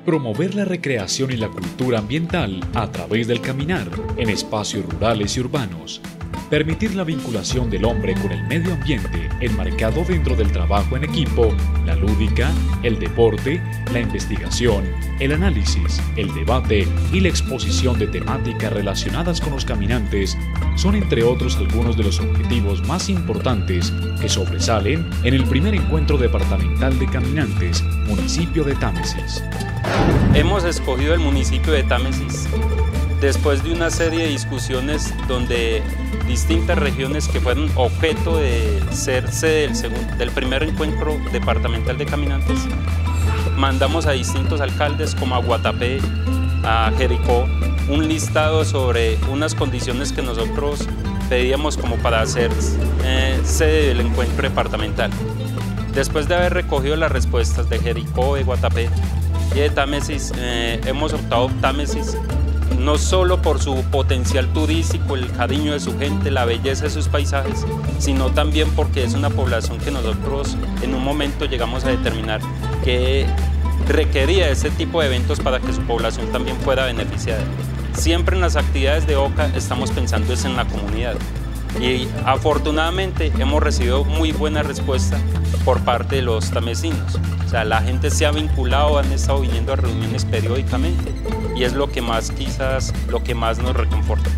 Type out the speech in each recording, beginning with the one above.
Promover la recreación y la cultura ambiental a través del caminar en espacios rurales y urbanos. Permitir la vinculación del hombre con el medio ambiente enmarcado dentro del trabajo en equipo, la lúdica, el deporte, la investigación, el análisis, el debate y la exposición de temáticas relacionadas con los caminantes son entre otros algunos de los objetivos más importantes que sobresalen en el primer encuentro departamental de caminantes, municipio de Támesis. Hemos escogido el municipio de Támesis después de una serie de discusiones donde distintas regiones que fueron objeto de ser sede del primer encuentro departamental de caminantes, mandamos a distintos alcaldes como a Guatapé, a Jericó, un listado sobre unas condiciones que nosotros pedíamos como para ser sede del encuentro departamental. Después de haber recogido las respuestas de Jericó, de Guatapé y de Támesis, hemos optado Támesis no solo por su potencial turístico, el cariño de su gente, la belleza de sus paisajes, sino también porque es una población que nosotros en un momento llegamos a determinar que requería ese tipo de eventos para que su población también fuera beneficiada. Siempre en las actividades de OCA estamos pensando en la comunidad y afortunadamente hemos recibido muy buena respuesta por parte de los tamesinos. O sea, la gente se ha vinculado, han estado viniendo a reuniones periódicamente y es lo que más quizás, lo que más nos reconforta.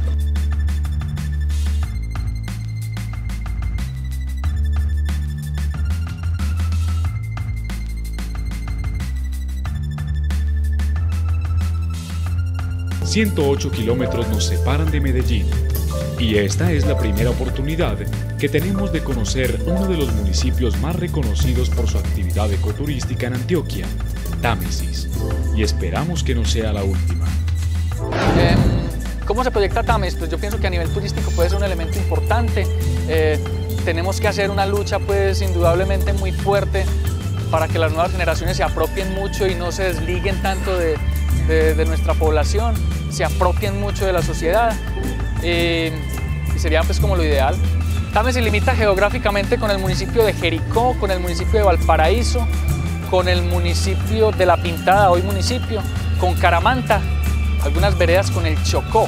...108 kilómetros nos separan de Medellín... ...y esta es la primera oportunidad... ...que tenemos de conocer uno de los municipios más reconocidos... ...por su actividad ecoturística en Antioquia... Támesis... ...y esperamos que no sea la última. ¿Cómo se proyecta Támesis? Pues yo pienso que a nivel turístico puede ser un elemento importante. Tenemos que hacer una lucha pues indudablemente muy fuerte... ...para que las nuevas generaciones se apropien mucho... ...y no se desliguen tanto de nuestra población, se apropien mucho de la sociedad y sería pues como lo ideal. Támesis se limita geográficamente con el municipio de Jericó, con el municipio de Valparaíso, con el municipio de La Pintada, hoy municipio, con Caramanta, algunas veredas con el Chocó.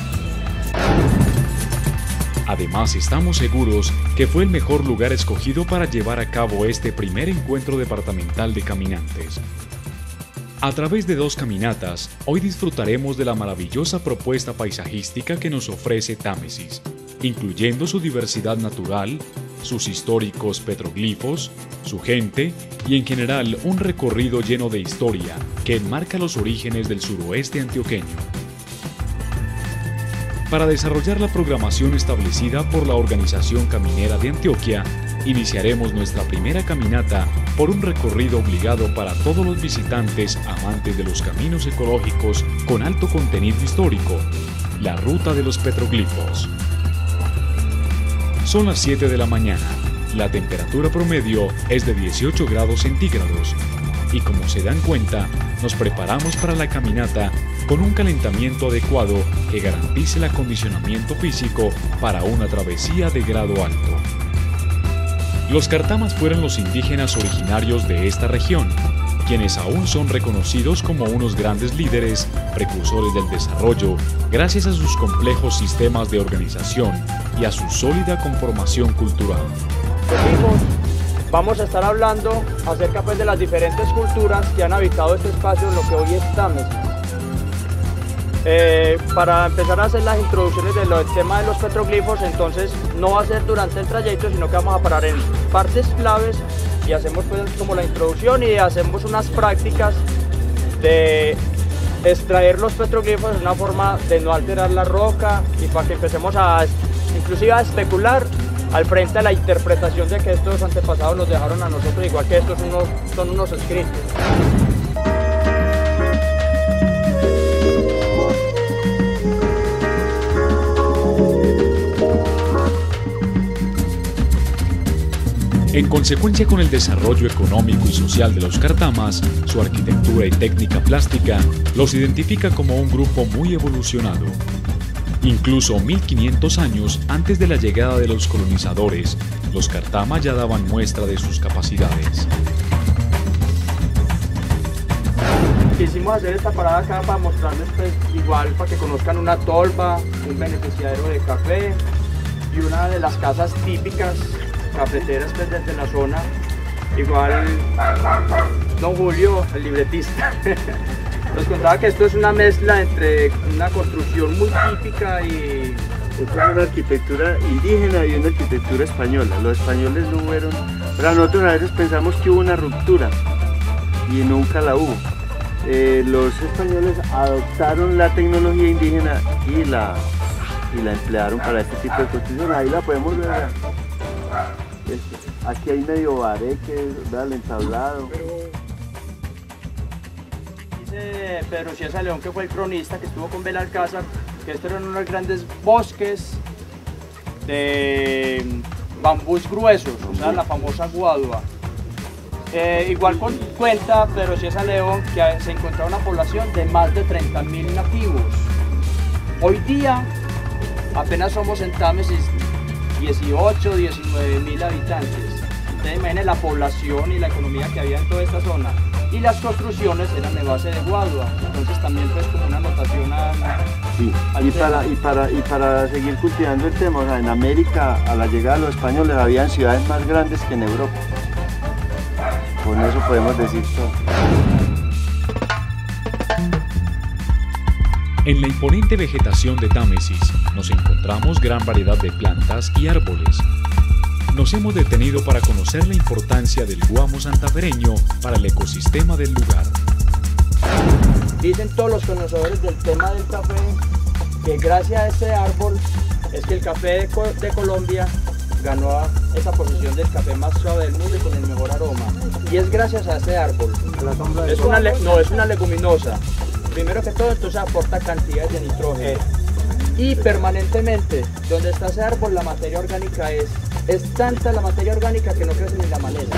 Además, estamos seguros que fue el mejor lugar escogido para llevar a cabo este primer encuentro departamental de caminantes. A través de 2 caminatas, hoy disfrutaremos de la maravillosa propuesta paisajística que nos ofrece Támesis, incluyendo su diversidad natural, sus históricos petroglifos, su gente y en general un recorrido lleno de historia que enmarca los orígenes del suroeste antioqueño. Para desarrollar la programación establecida por la Organización Caminera de Antioquia, iniciaremos nuestra primera caminata por un recorrido obligado para todos los visitantes amantes de los caminos ecológicos con alto contenido histórico, la Ruta de los Petroglifos. Son las 7 de la mañana, la temperatura promedio es de 18 grados centígrados y como se dan cuenta, nos preparamos para la caminata con un calentamiento adecuado que garantice el acondicionamiento físico para una travesía de grado alto. Los cartamas fueron los indígenas originarios de esta región, quienes aún son reconocidos como unos grandes líderes, precursores del desarrollo, gracias a sus complejos sistemas de organización y a su sólida conformación cultural. Vamos a estar hablando acerca pues, de las diferentes culturas que han habitado este espacio, lo que hoy es Támesis. Para empezar a hacer las introducciones del tema de los petroglifos, entonces no va a ser durante el trayecto, sino que vamos a parar en partes claves y hacemos pues como la introducción y hacemos unas prácticas de extraer los petroglifos de una forma de no alterar la roca y para que empecemos inclusive a especular al frente de la interpretación de que estos antepasados nos dejaron a nosotros, igual que estos son unos escritos. En consecuencia con el desarrollo económico y social de los cartamas, su arquitectura y técnica plástica los identifica como un grupo muy evolucionado. Incluso 1500 años antes de la llegada de los colonizadores, los cartamas ya daban muestra de sus capacidades. quisimos hacer esta parada acá para mostrarles, pues, igual para que conozcan una tolva, un beneficiario de café y una de las casas típicas cafeteras, pues, desde la zona. Igual don Julio, el libretista, nos contaba que esto es una mezcla entre una construcción muy típica y una arquitectura indígena y una arquitectura española. Los españoles no fueron, para nosotros a veces pensamos que hubo una ruptura y nunca la hubo. Los españoles adoptaron la tecnología indígena y la emplearon para este tipo de construcción. Ahí la podemos ver. Aquí hay medio bareque, el entablado. Dice Pedro Cieza León, que fue el cronista que estuvo con Belalcázar, que estos eran unos grandes bosques de bambús gruesos, o sea, la famosa guadua. Igual cuenta Pedro Cieza León que se encontraba una población de más de 30.000 nativos. Hoy día apenas somos en Támesis 18, 19.000 habitantes. Ustedes imaginen la población y la economía que había en toda esta zona. Y las construcciones eran de base de guadua, entonces también pues como una anotación y para seguir cultivando el tema, o sea, en América a la llegada de los españoles habían ciudades más grandes que en Europa. Con eso podemos decir todo. En la imponente vegetación de Támesis nos encontramos gran variedad de plantas y árboles. Nos hemos detenido para conocer la importancia del guamo santafereño para el ecosistema del lugar. Dicen todos los conocedores del tema del café que gracias a este árbol es que el café de Colombia ganó esa posición del café más suave del mundo y con el mejor aroma. Y es gracias a este árbol. Es una leguminosa. Primero que todo, entonces aporta cantidades de nitrógeno. Y permanentemente, donde está ese árbol, la materia orgánica es tanta la materia orgánica que no crece ni la maleza.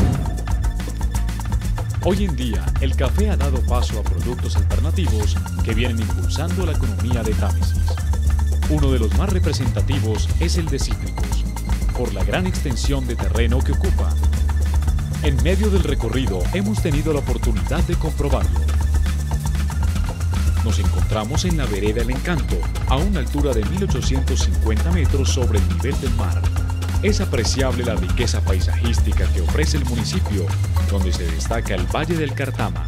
Hoy en día, el café ha dado paso a productos alternativos que vienen impulsando la economía de Támesis. Uno de los más representativos es el de cítricos, por la gran extensión de terreno que ocupa. En medio del recorrido hemos tenido la oportunidad de comprobarlo. Nos encontramos en la vereda El Encanto, a una altura de 1850 metros sobre el nivel del mar. Es apreciable la riqueza paisajística que ofrece el municipio, donde se destaca el Valle del Cartama.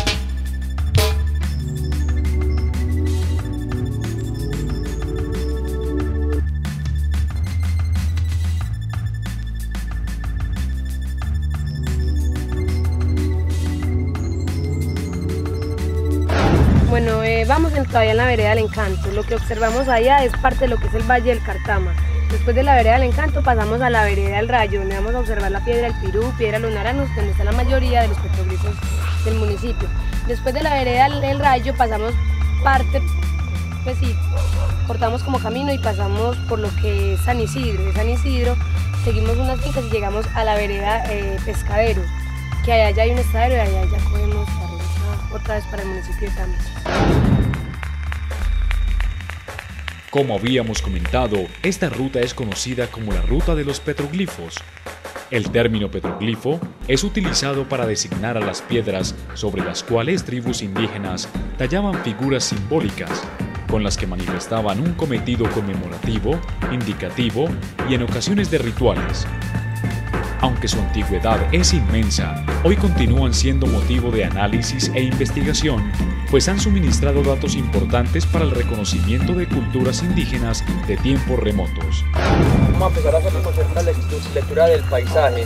Bueno, vamos todavía en la vereda del Encanto. Lo que observamos allá es parte de lo que es el Valle del Cartama. Después de la vereda del Encanto pasamos a la vereda del Rayo, donde vamos a observar la piedra del Pirú, piedra Los Naranjos, donde está la mayoría de los petroglifos del municipio. Después de la vereda del Rayo pasamos parte, pues sí, cortamos como camino y pasamos por lo que es San Isidro. De San Isidro seguimos unas fincas y llegamos a la vereda Pescadero, que allá ya hay un estadero y allá ya cogemos otra vez para el municipio de Támesis. Como habíamos comentado, esta ruta es conocida como la ruta de los petroglifos. El término petroglifo es utilizado para designar a las piedras sobre las cuales tribus indígenas tallaban figuras simbólicas, con las que manifestaban un cometido conmemorativo, indicativo y en ocasiones de rituales. Aunque su antigüedad es inmensa, hoy continúan siendo motivo de análisis e investigación, pues han suministrado datos importantes para el reconocimiento de culturas indígenas de tiempos remotos. Vamos a empezar a hacer una lectura del paisaje,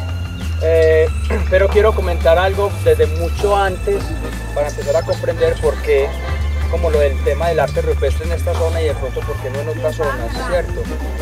pero quiero comentar algo desde mucho antes para empezar a comprender por qué, como lo del tema del arte rupestre en esta zona y de pronto por qué no en otras zonas, ¿cierto?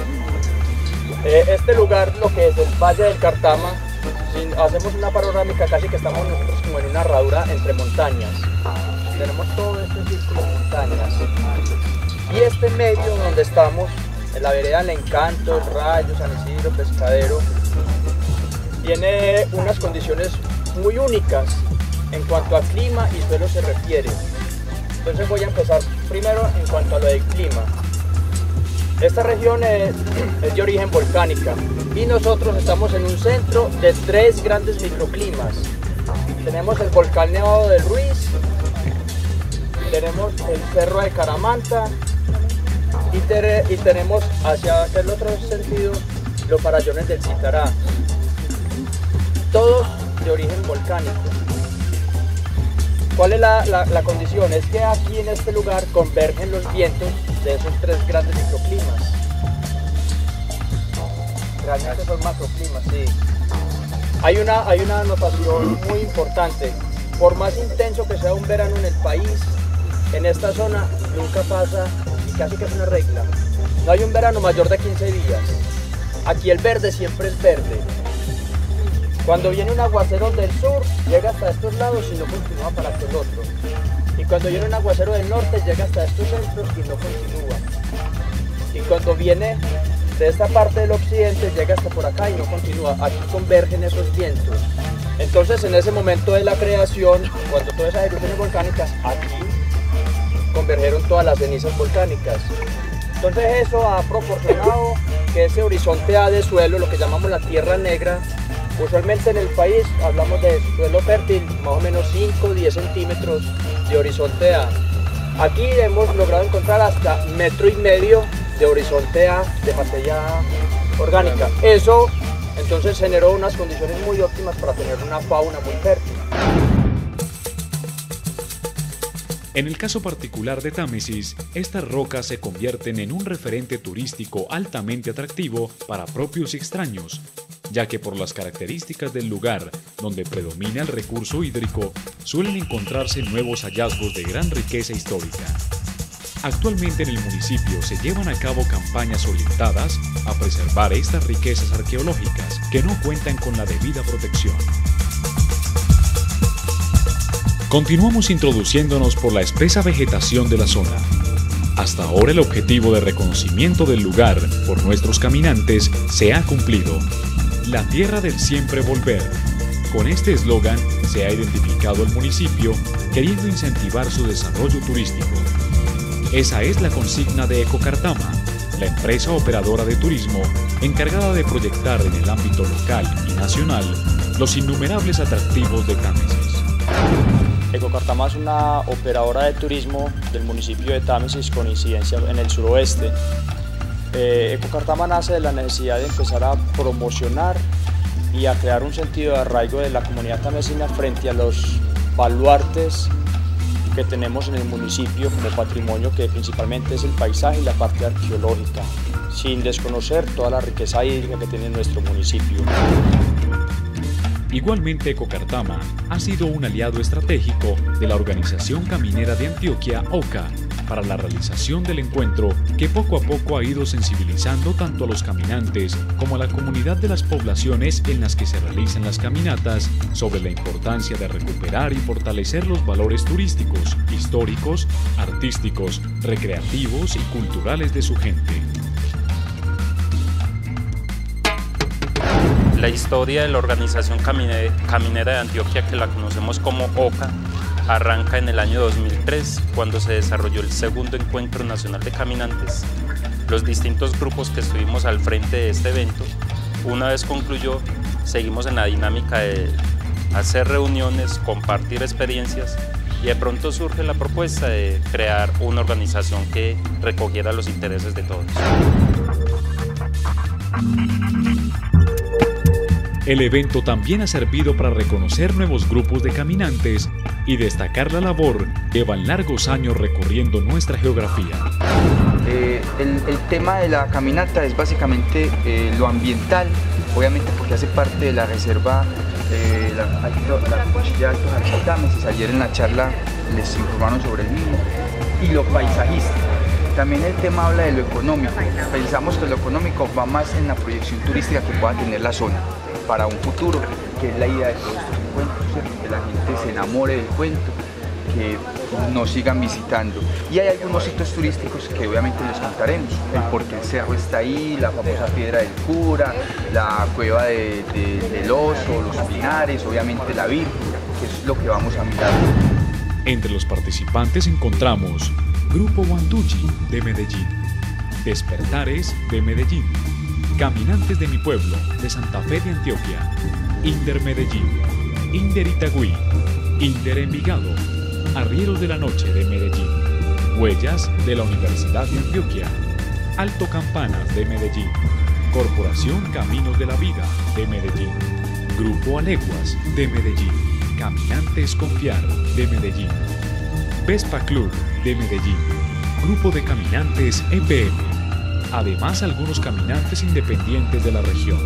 Este lugar, lo que es el Valle del Cartama, hacemos una panorámica casi que estamos nosotros como en una herradura entre montañas. Tenemos todo este círculo de montañas. Y este medio donde estamos, en la vereda El Encanto, El Rayo, San Isidro, Pescadero, tiene unas condiciones muy únicas en cuanto a clima y suelo se refiere. Entonces voy a empezar primero en cuanto a lo del clima. Esta región es de origen volcánica y nosotros estamos en un centro de 3 grandes microclimas. Tenemos el volcán Nevado del Ruiz, tenemos el cerro de Caramanta y tenemos hacia el otro sentido los farallones del Citará, todos de origen volcánico. ¿Cuál es la condición? Es que aquí en este lugar convergen los vientos de esos tres grandes microclimas. Realmente son macroclimas, sí. Hay una anotación muy importante. Por más intenso que sea un verano en el país, en esta zona nunca pasa, y casi que es una regla, no hay un verano mayor de 15 días. Aquí el verde siempre es verde. Cuando viene un aguacero del sur, llega hasta estos lados y no continúa para aquel otro. Y cuando viene un aguacero del norte, llega hasta estos centros y no continúa. Y cuando viene de esta parte del occidente, llega hasta por acá y no continúa. Aquí convergen esos vientos. Entonces, en ese momento de la creación, cuando todas esas erupciones volcánicas, aquí convergieron todas las cenizas volcánicas. Entonces eso ha proporcionado que ese horizonte A de suelo, lo que llamamos la tierra negra, usualmente en el país hablamos de suelo fértil, más o menos 5 o 10 centímetros de horizonte A. Aquí hemos logrado encontrar hasta 1,5 metros de horizonte A de materia orgánica. Eso entonces generó unas condiciones muy óptimas para tener una fauna muy fértil. En el caso particular de Támesis, estas rocas se convierten en un referente turístico altamente atractivo para propios y extraños, ya que por las características del lugar donde predomina el recurso hídrico, suelen encontrarse nuevos hallazgos de gran riqueza histórica. Actualmente en el municipio se llevan a cabo campañas orientadas a preservar estas riquezas arqueológicas que no cuentan con la debida protección. Continuamos introduciéndonos por la espesa vegetación de la zona. Hasta ahora el objetivo de reconocimiento del lugar por nuestros caminantes se ha cumplido. La tierra del siempre volver. Con este eslogan se ha identificado el municipio queriendo incentivar su desarrollo turístico. Esa es la consigna de Ecocartama, la empresa operadora de turismo encargada de proyectar en el ámbito local y nacional los innumerables atractivos de Támesis. Ecocartama es una operadora de turismo del municipio de Támesis con incidencia en el suroeste. Ecocartama nace de la necesidad de empezar a promocionar y a crear un sentido de arraigo de la comunidad tamesina frente a los baluartes que tenemos en el municipio como patrimonio, que principalmente es el paisaje y la parte arqueológica, sin desconocer toda la riqueza hídrica que tiene nuestro municipio. Igualmente, Ecocartama ha sido un aliado estratégico de la Organización Caminera de Antioquia, OCA, para la realización del encuentro que poco a poco ha ido sensibilizando tanto a los caminantes como a la comunidad de las poblaciones en las que se realizan las caminatas sobre la importancia de recuperar y fortalecer los valores turísticos, históricos, artísticos, recreativos y culturales de su gente. La historia de la Organización Caminera de Antioquia, que la conocemos como OCA, arranca en el año 2003, cuando se desarrolló el segundo encuentro nacional de caminantes. Los distintos grupos que estuvimos al frente de este evento, una vez concluyó, seguimos en la dinámica de hacer reuniones, compartir experiencias, y de pronto surge la propuesta de crear una organización que recogiera los intereses de todos. El evento también ha servido para reconocer nuevos grupos de caminantes y destacar la labor que llevan largos años recorriendo nuestra geografía. El tema de la caminata es básicamente lo ambiental, obviamente porque hace parte de la reserva la Cuchilla Alto Támesis. Ayer en la charla les informaron sobre el mismo, y lo paisajístico. También el tema habla de lo económico. Pensamos que lo económico va más en la proyección turística que pueda tener la zona para un futuro, que es la idea de todos estos encuentros, ¿cierto? Que la gente se enamore del cuento, que nos sigan visitando. Y hay algunos sitios turísticos que obviamente les contaremos, el por qué el cerro está ahí, la famosa piedra del cura, la cueva del oso, los pinares, obviamente la Virgen, que es lo que vamos a mirar. Entre los participantes encontramos Grupo Wanduchi de Medellín, Despertares de Medellín, Caminantes de mi Pueblo de Santa Fe de Antioquia, Inder Medellín, Inder Itagüí, Inder Envigado, Arrieros de la Noche de Medellín, Huellas de la Universidad de Antioquia, Alto Campanas de Medellín, Corporación Caminos de la Vida de Medellín, Grupo Aleguas de Medellín, Caminantes Confiar de Medellín, Vespa Club de Medellín, Grupo de Caminantes EPM, además algunos caminantes independientes de la región.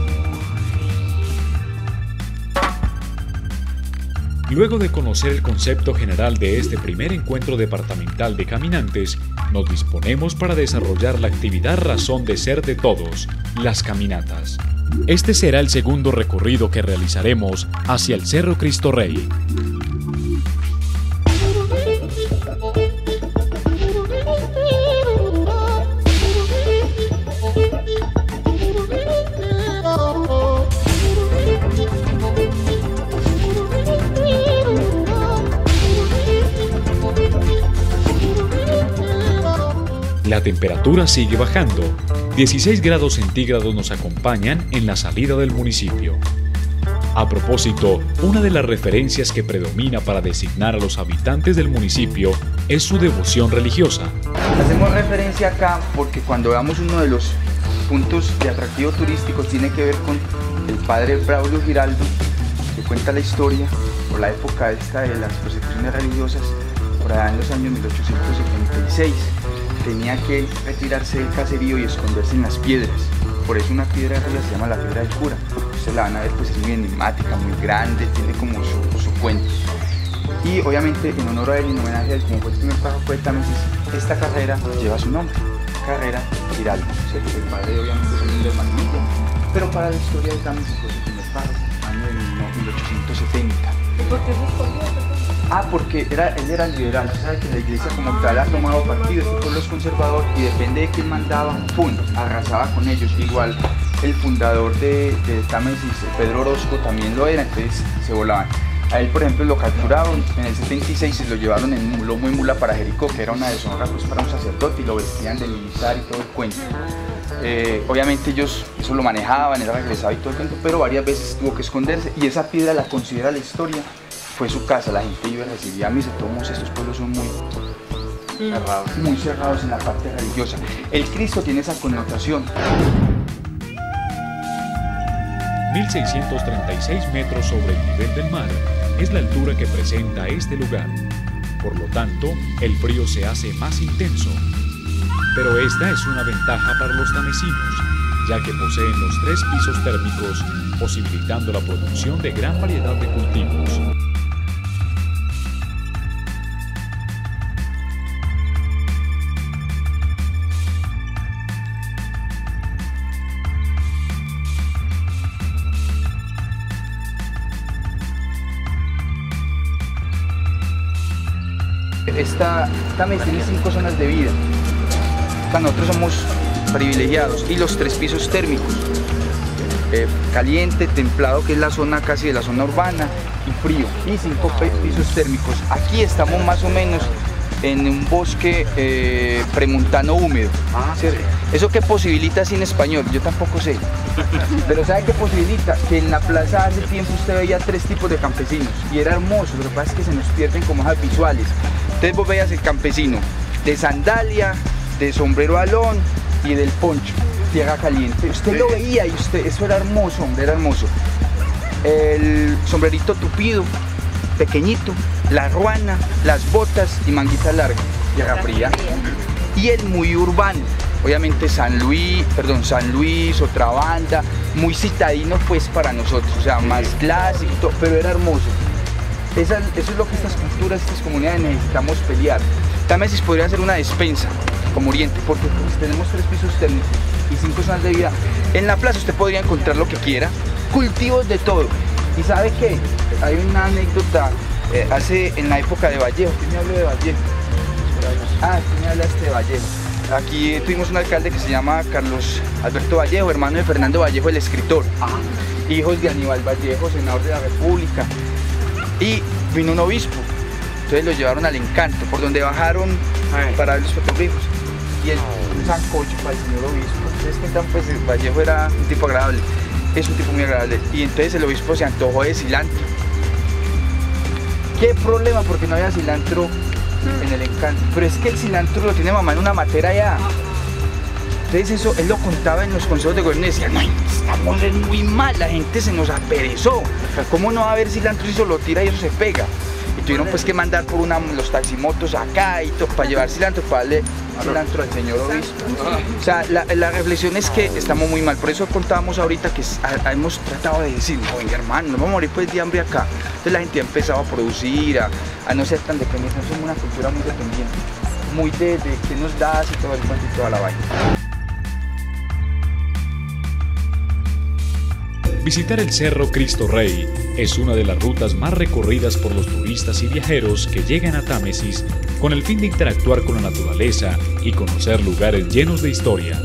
Luego de conocer el concepto general de este primer encuentro departamental de caminantes, nos disponemos para desarrollar la actividad razón de ser de todos, las caminatas. Este será el segundo recorrido que realizaremos hacia el Cerro Cristo Rey. La temperatura sigue bajando. 16 grados centígrados nos acompañan en la salida del municipio. A propósito, una de las referencias que predomina para designar a los habitantes del municipio es su devoción religiosa. Hacemos referencia acá porque cuando veamos uno de los puntos de atractivo turístico tiene que ver con el padre Braulio Giraldo, que cuenta la historia por la época esta de las persecuciones religiosas, por allá en los años 1876. Tenía que retirarse del caserío y esconderse en las piedras. Por eso una piedra arriba se llama la piedra del cura. Ustedes la van a ver, pues es muy enigmática, muy grande, tiene como su cuento. Y obviamente en honor a él, en homenaje a él, como fue el primer párroco de Támesis, esta carrera lleva su nombre, Carrera Giraldo. ¿Cierto? El padre obviamente es un hermanito, pero para la historia de Támesis fue su primer párroco, año de 1870. ¿Y por qué se escogió? Porque él era liberal, ¿sabes? Que la iglesia como tal ha tomado partido, este pueblo es conservador y depende de quién mandaba, ¡pum!, arrasaba con ellos. Igual el fundador de Támesis, Pedro Orozco, también lo era, entonces se volaban. A él, por ejemplo, lo capturaron en el 76 y se lo llevaron en lomo y mula para Jericó, que era una deshonra pues, para un sacerdote, y lo vestían de militar y todo el cuento. Obviamente ellos eso lo manejaban, él regresaba y todo el cuento, pero varias veces tuvo que esconderse, y esa piedra la considera la historia. Fue su casa, la gente iba a recibir a misa. Todos estos pueblos son muy cerrados en la parte religiosa. El Cristo tiene esa connotación. 1.636 metros sobre el nivel del mar es la altura que presenta este lugar. Por lo tanto, el frío se hace más intenso. Pero esta es una ventaja para los tamesinos, ya que poseen los 3 pisos térmicos, posibilitando la producción de gran variedad de cultivos. Esta Támesis tiene 5 zonas de vida. Nosotros somos privilegiados, y los 3 pisos térmicos, caliente, templado, que es la zona casi de la zona urbana, y frío, y 5 pisos térmicos. Aquí estamos más o menos en un bosque premontano húmedo. ¿Cierto? ¿Eso qué posibilita así en español? Yo tampoco sé. Pero ¿sabe qué posibilita? Que en la plaza hace tiempo usted veía 3 tipos de campesinos y era hermoso, pero lo que pasa es que se nos pierden como esas visuales. Entonces vos veías el campesino de sandalia, de sombrero alón y del poncho, tierra caliente. Usted lo veía y eso era hermoso, hombre, era hermoso. El sombrerito tupido, pequeñito, la ruana, las botas y manguita larga, tierra fría. Y el muy urbano, obviamente San Luis, otra banda, muy citadino pues para nosotros, o sea, más clásico, pero era hermoso. Eso es lo que estas culturas, estas comunidades necesitamos pelear. Támesis podría ser una despensa, como Oriente, porque pues, tenemos 3 pisos térmicos y 5 zonas de vida. En la plaza usted podría encontrar lo que quiera, cultivos de todo. ¿Y sabe qué? Hay una anécdota, en la época de Vallejo. ¿Quién me habló de Vallejo? ¿Quién me hablaste de Vallejo? Aquí tuvimos un alcalde que se llama Carlos Alberto Vallejo, hermano de Fernando Vallejo, el escritor. Hijos de Aníbal Vallejo, senador de la República. Y vino un obispo, entonces lo llevaron al Encanto, por donde bajaron para ver los petroglifos. Y un sancocho para el señor obispo. Ustedes cuentan, pues Vallejo era un tipo agradable, es un tipo muy agradable. Y entonces el obispo se antojó de cilantro. qué problema porque no había cilantro en el Encanto. Pero es que el cilantro lo tiene mamá en una matera allá. Entonces eso, él lo contaba en los consejos de gobierno y decía, no, estamos muy mal, la gente se nos aperezó. ¿Cómo no va a haber cilantro si eso lo tira y eso se pega? Y tuvieron pues que mandar por los taximotos acá y todo para llevar cilantro, para darle cilantro al señor obispo. O sea, la reflexión es que estamos muy mal, por eso contábamos ahorita que hemos tratado de decir, oye hermano, nos vamos a morir pues de hambre acá. Entonces la gente ha empezado a producir, a no ser tan dependiente, somos una cultura muy dependiente, muy de qué nos das y todo el cuento y toda la vaina. Visitar el Cerro Cristo Rey es una de las rutas más recorridas por los turistas y viajeros que llegan a Támesis con el fin de interactuar con la naturaleza y conocer lugares llenos de historia.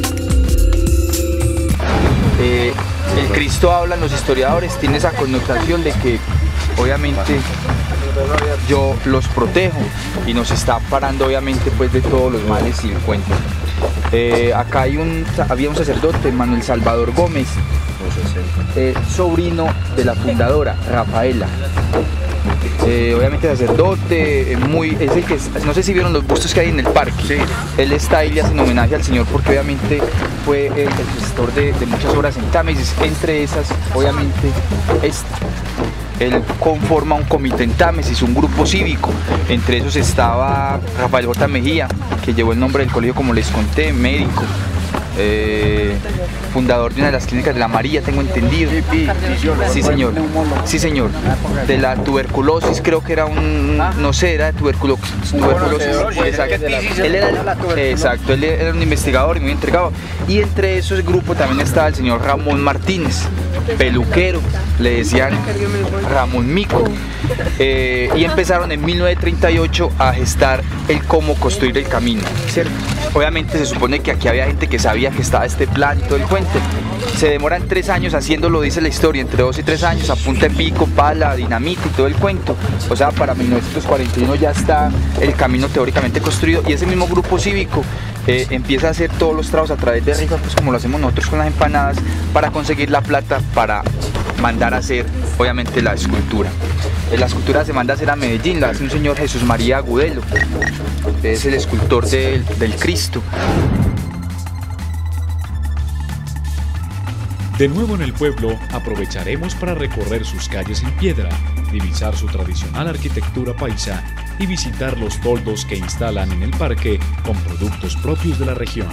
El Cristo habla, los historiadores, tiene esa connotación de que obviamente yo los protejo y nos está parando obviamente pues de todos los males y el cuento. Acá había un sacerdote, Manuel Salvador Gómez, sobrino de la fundadora, Rafaela. Obviamente sacerdote, es el que, no sé si vieron los bustos que hay en el parque. Sí. Él está ahí, le hacen homenaje al señor porque obviamente fue el gestor de muchas obras en Támesis, entre esas obviamente él conforma un comité en Támesis, un grupo cívico, entre esos estaba Rafael J. Mejía, que llevó el nombre del colegio como les conté, médico. Fundador de una de las clínicas de la María, tengo entendido. Sí, señor. Sí, señor. De la tuberculosis, creo que era no sé, era de tuberculosis. Exacto. Él era un investigador y muy entregado. Y entre esos grupos también estaba el señor Ramón Martínez, peluquero, le decían Ramón Mico. Y empezaron en 1938 a gestar el cómo construir el camino, ¿cierto? Obviamente se supone que aquí había gente que sabía que estaba este plan y todo el cuento. Se demoran 3 años haciéndolo, dice la historia, entre 2 y 3 años, a punta de pico, pala, dinamita y todo el cuento. O sea, para 1941 ya está el camino teóricamente construido y ese mismo grupo cívico empieza a hacer todos los trabajos a través de rifas, pues como lo hacemos nosotros con las empanadas, para conseguir la plata para mandar a hacer, obviamente, la escultura. La escultura se manda a hacer a Medellín, la hace un señor Jesús María Agudelo, es el escultor del Cristo. De nuevo en el pueblo, aprovecharemos para recorrer sus calles en piedra, divisar su tradicional arquitectura paisa y visitar los toldos que instalan en el parque con productos propios de la región.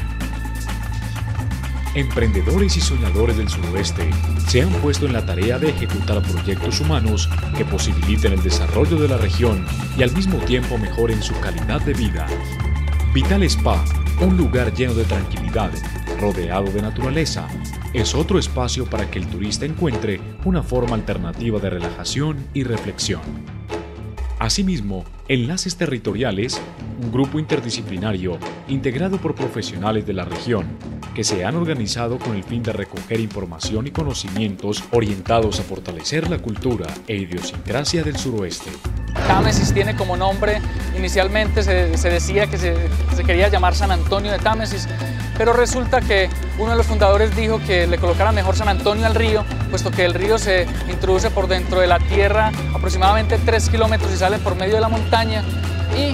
Emprendedores y soñadores del suroeste se han puesto en la tarea de ejecutar proyectos humanos que posibiliten el desarrollo de la región y al mismo tiempo mejoren su calidad de vida. Vital Spa, un lugar lleno de tranquilidad, rodeado de naturaleza, es otro espacio para que el turista encuentre una forma alternativa de relajación y reflexión. Asimismo, Enlaces Territoriales, un grupo interdisciplinario integrado por profesionales de la región que se han organizado con el fin de recoger información y conocimientos orientados a fortalecer la cultura e idiosincrasia del suroeste. Támesis tiene como nombre, inicialmente se decía que se quería llamar San Antonio de Támesis, pero resulta que uno de los fundadores dijo que le colocara mejor San Antonio al río, puesto que el río se introduce por dentro de la tierra aproximadamente 3 kilómetros y sale por medio de la montaña, y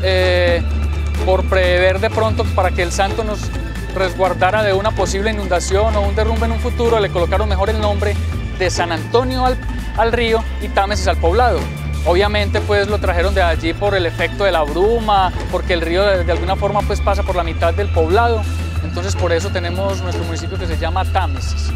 por prever de pronto para que el santo nos resguardara de una posible inundación o un derrumbe en un futuro, le colocaron mejor el nombre de San Antonio al río y Támesis al poblado. Obviamente pues lo trajeron de allí por el efecto de la bruma, porque el río de alguna forma pues pasa por la mitad del poblado, entonces por eso tenemos nuestro municipio que se llama Támesis.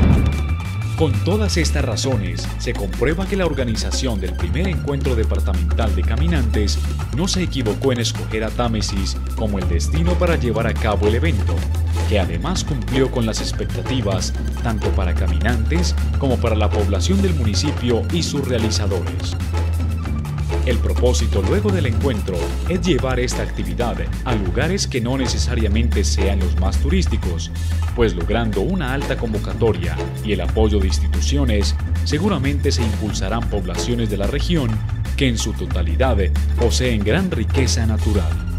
Con todas estas razones, se comprueba que la organización del primer encuentro departamental de caminantes no se equivocó en escoger a Támesis como el destino para llevar a cabo el evento, que además cumplió con las expectativas tanto para caminantes como para la población del municipio y sus realizadores. El propósito luego del encuentro es llevar esta actividad a lugares que no necesariamente sean los más turísticos, pues logrando una alta convocatoria y el apoyo de instituciones, seguramente se impulsarán poblaciones de la región que en su totalidad poseen gran riqueza natural.